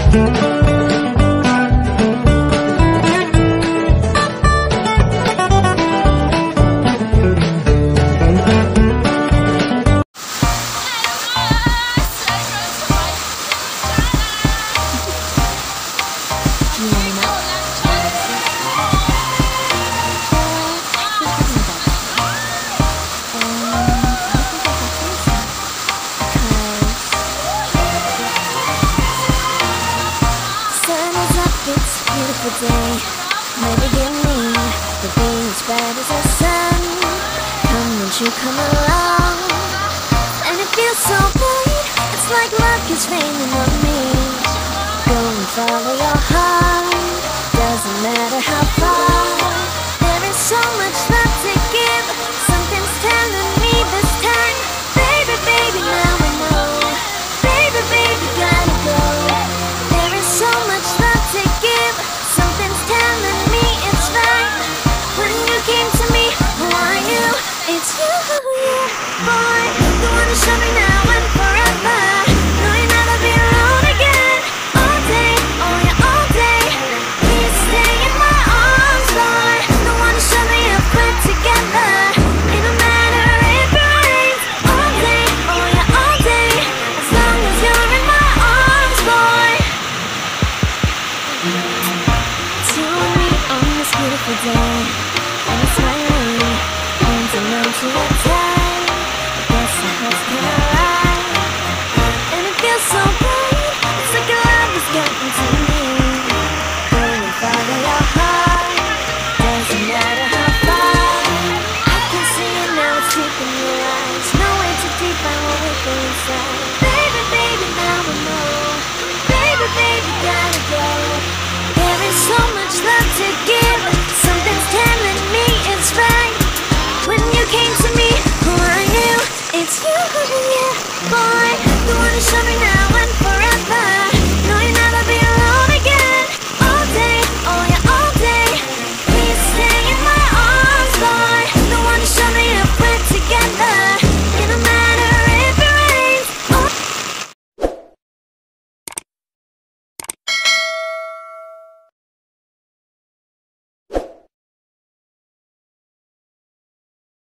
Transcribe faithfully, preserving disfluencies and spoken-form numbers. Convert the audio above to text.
Beautiful day, my beginning. The being as bright as the sun. Come, won't you come along? And it feels so bright, it's like luck is raining on me. Go and follow your heart.